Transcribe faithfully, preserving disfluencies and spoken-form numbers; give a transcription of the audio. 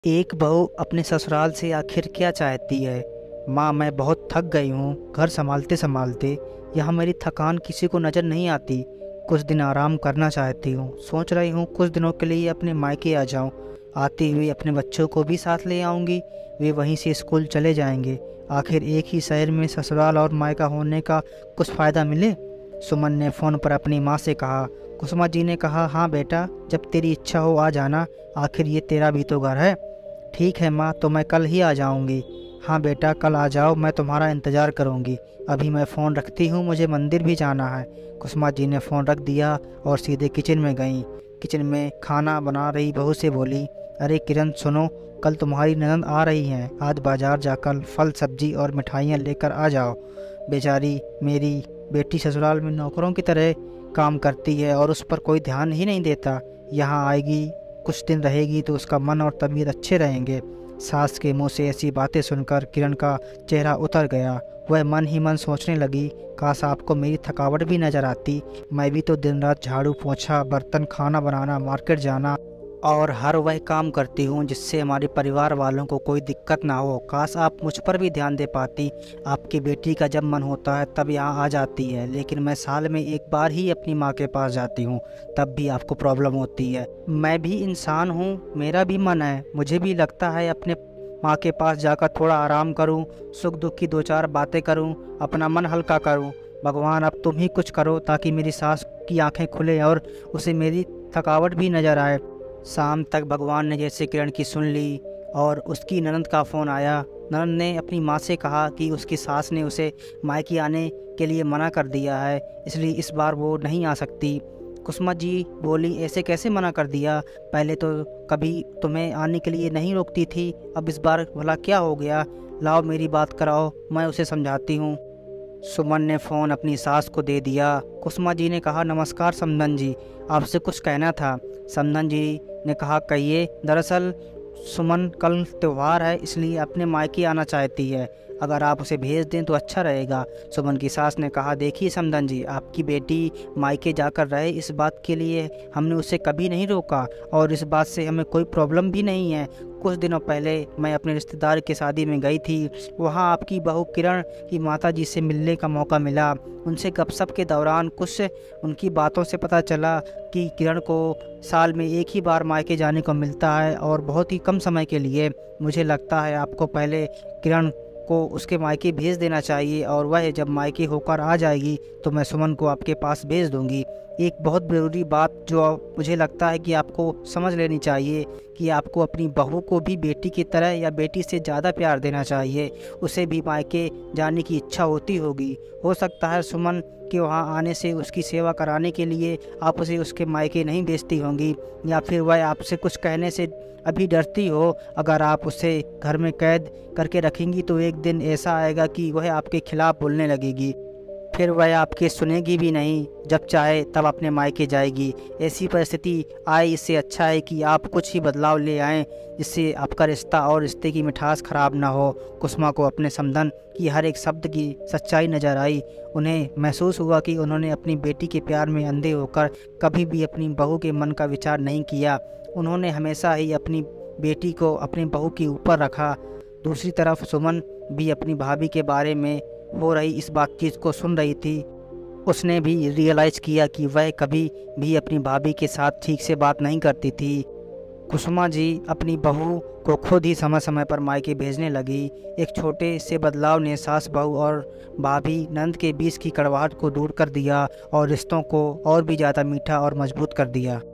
एक बहू अपने ससुराल से आखिर क्या चाहती है। माँ, मैं बहुत थक गई हूँ घर संभालते संभालते। यहाँ मेरी थकान किसी को नज़र नहीं आती। कुछ दिन आराम करना चाहती हूँ। सोच रही हूँ कुछ दिनों के लिए अपने मायके आ जाऊँ। आती हुई अपने बच्चों को भी साथ ले आऊँगी। वे वहीं से स्कूल चले जाएंगे। आखिर एक ही शहर में ससुराल और मायका होने का कुछ फ़ायदा मिले। सुमन ने फ़ोन पर अपनी माँ से कहा। कुसुमा जी ने कहा, हाँ बेटा, जब तेरी इच्छा हो आ जाना। आखिर ये तेरा भी तो घर है। ठीक है माँ, तो मैं कल ही आ जाऊँगी। हाँ बेटा, कल आ जाओ, मैं तुम्हारा इंतज़ार करूँगी। अभी मैं फ़ोन रखती हूँ, मुझे मंदिर भी जाना है। कुसुमा जी ने फ़ोन रख दिया और सीधे किचन में गईं। किचन में खाना बना रही बहू से बोली, अरे किरण सुनो, कल तुम्हारी ननद आ रही हैं। आज बाज़ार जाकर फल सब्जी और मिठाइयाँ लेकर आ जाओ। बेचारी मेरी बेटी ससुराल में नौकरों की तरह काम करती है और उस पर कोई ध्यान ही नहीं देता। यहाँ आएगी, कुछ दिन रहेगी तो उसका मन और तबीयत अच्छे रहेंगे। सास के मुंह से ऐसी बातें सुनकर किरण का चेहरा उतर गया। वह मन ही मन सोचने लगी, काश आपको मेरी थकावट भी नज़र आती। मैं भी तो दिन रात झाड़ू पोछा, बर्तन, खाना बनाना, मार्केट जाना और हर वह काम करती हूँ जिससे हमारे परिवार वालों को कोई दिक्कत ना हो। काश आप मुझ पर भी ध्यान दे पाती। आपकी बेटी का जब मन होता है तब यहाँ आ जाती है, लेकिन मैं साल में एक बार ही अपनी माँ के पास जाती हूँ, तब भी आपको प्रॉब्लम होती है। मैं भी इंसान हूँ, मेरा भी मन है। मुझे भी लगता है अपने माँ के पास जाकर थोड़ा आराम करूँ, सुख दुख की दो चार बातें करूँ, अपना मन हल्का करूँ। भगवान, अब तुम ही कुछ करो ताकि मेरी सास की आंखें खुले और उसे मेरी थकावट भी नज़र आए। शाम तक भगवान ने जैसे किरण की सुन ली और उसकी ननद का फ़ोन आया। ननद ने अपनी माँ से कहा कि उसकी सास ने उसे मायके आने के लिए मना कर दिया है, इसलिए इस बार वो नहीं आ सकती। कुसुमा जी बोली, ऐसे कैसे मना कर दिया? पहले तो कभी तुम्हें आने के लिए नहीं रोकती थी, अब इस बार भला क्या हो गया? लाओ मेरी बात कराओ, मैं उसे समझाती हूँ। सुमन ने फ़ोन अपनी सास को दे दिया। कुसुमा जी ने कहा, नमस्कार समधन जी, आपसे कुछ कहना था। समधन जी ने कहा, कहिए। दरअसल सुमन कल त्यौहार है, इसलिए अपने मायके आना चाहती है। अगर आप उसे भेज दें तो अच्छा रहेगा। सुमन की सास ने कहा, देखिए समधन जी, आपकी बेटी मायके जाकर रहे, इस बात के लिए हमने उसे कभी नहीं रोका और इस बात से हमें कोई प्रॉब्लम भी नहीं है। कुछ दिनों पहले मैं अपने रिश्तेदार की शादी में गई थी। वहाँ आपकी बहू किरण की माताजी से मिलने का मौका मिला। उनसे गपशप के दौरान कुछ उनकी बातों से पता चला कि किरण को साल में एक ही बार मायके जाने को मिलता है और बहुत ही कम समय के लिए। मुझे लगता है आपको पहले किरण को उसके मायके भेज देना चाहिए और वह जब मायके होकर आ जाएगी तो मैं सुमन को आपके पास भेज दूंगी। एक बहुत ज़रूरी बात जो मुझे लगता है कि आपको समझ लेनी चाहिए कि आपको अपनी बहू को भी बेटी की तरह या बेटी से ज़्यादा प्यार देना चाहिए। उसे भी मायके जाने की इच्छा होती होगी। हो सकता है सुमन के वहाँ आने से उसकी सेवा कराने के लिए आप उसे उसके मायके नहीं भेजती होंगी, या फिर वह आपसे कुछ कहने से अभी डरती हो। अगर आप उसे घर में कैद करके रखेंगी तो एक दिन ऐसा आएगा कि वह आपके खिलाफ़ बोलने लगेगी, फिर वह आपके सुनेगी भी नहीं। जब चाहे तब अपने मायके जाएगी। ऐसी परिस्थिति आए, इससे अच्छा है कि आप कुछ ही बदलाव ले आएं जिससे आपका रिश्ता और रिश्ते की मिठास ख़राब ना हो। कुसुमा को अपने समधन की हर एक शब्द की सच्चाई नज़र आई। उन्हें महसूस हुआ कि उन्होंने अपनी बेटी के प्यार में अंधे होकर कभी भी अपनी बहू के मन का विचार नहीं किया। उन्होंने हमेशा ही अपनी बेटी को अपनी बहू के ऊपर रखा। दूसरी तरफ सुमन भी अपनी भाभी के बारे में हो रही इस बातचीत को सुन रही थी। उसने भी रियलाइज़ किया कि वह कभी भी अपनी भाभी के साथ ठीक से बात नहीं करती थी। कुसुमा जी अपनी बहू को खुद ही समय समय पर मायके भेजने लगी। एक छोटे से बदलाव ने सास बहू और भाभी नंद के बीच की कड़वाहट को दूर कर दिया और रिश्तों को और भी ज़्यादा मीठा और मजबूत कर दिया।